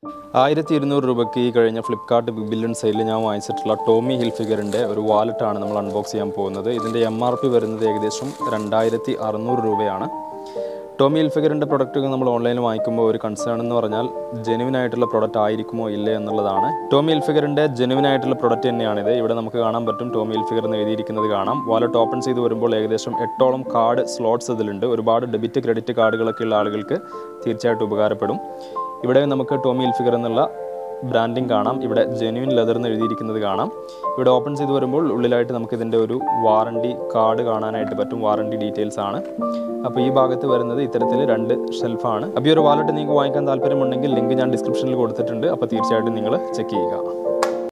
1200 രൂപയ്ക്ക് ഈ കഴിഞ്ഞ ഫ്ലിപ്കാർട്ട് ബിഗ് ബില്യൺ സെയിലിൽ ഞാൻ വാങ്ങിച്ചിട്ടുള്ള ടോമി ഹിൽഫിഗറിൻ്റെ ഒരു വാലറ്റാണ് നമ്മൾ അൺബോക്സ് ചെയ്യാൻ പോകുന്നത്. ഇതിൻ്റെ MRP വരുന്നത് ഏകദേശം 2600 രൂപയാണ്. ടോമി ഹിൽഫിഗറിൻ്റെ പ്രൊഡക്റ്റുകൾ നമ്മൾ ഓൺലൈനിൽ വാങ്ങിക്കുമ്പോൾ ഒരു കൺസേൺ എന്ന് പറഞ്ഞാൽ ജെനുവിൻ ആയിട്ടുള്ള പ്രൊഡക്റ്റ് ആയിരിക്കുമോ ഇല്ലേ എന്നുള്ളതാണ്. ടോമി ഹിൽഫിഗറിൻ്റെ ജെനുവിൻ ആയിട്ടുള്ള പ്രൊഡക്റ്റ് തന്നെയാണിത്. ഇവിടെ നമുക്ക് കാണാൻ പറ്റും, ടോമി ഹിൽഫിഗർ എന്ന് എഴുതിയിരിക്കുന്നത് കാണാം. വാലറ്റ് ഓപ്പൺ ചെയ്ത് വരുമ്പോൾ ഏകദേശം 8ഓളം കാർഡ് സ്ലോട്ട്സ് ഇതിലുണ്ട്. ഒരുപാട് ഡെബിറ്റ് ക്രെഡിറ്റ് കാർഡുകളൊക്കെ ഉള്ള ആളുകൾക്ക് തീർച്ചയായിട്ടും ഉപകാരപ്പെടും. ഇവിടെ നമുക്ക് ടോമി ഹിൽഫിഗർ എന്നുള്ള ബ്രാൻഡിങ് കാണാം. ഇവിടെ ജെന്യുവിൻ ലെതർ എന്ന് എഴുതിയിരിക്കുന്നത് കാണാം. ഇവിടെ ഓപ്പൺ ചെയ്ത് വരുമ്പോൾ ഉള്ളിലായിട്ട് നമുക്ക് ഇതിൻ്റെ ഒരു വാറണ്ടി കാർഡ് കാണാനായിട്ട് പറ്റും. വാറണ്ടി ഡീറ്റെയിൽസ് ആണ്. അപ്പോൾ ഈ ഭാഗത്ത് വരുന്നത് ഇത്തരത്തിൽ 2 ഷെൽഫാണ്. അപ്പോൾ ഈ ഒരു വാലറ്റ് നിങ്ങൾക്ക് വാങ്ങിക്കാൻ താല്പര്യമുണ്ടെങ്കിൽ ലിങ്ക് ഞാൻ ഡിസ്ക്രിപ്ഷനിൽ കൊടുത്തിട്ടുണ്ട്. അപ്പോൾ തീർച്ചയായിട്ടും നിങ്ങൾ ചെക്ക് ചെയ്യുക.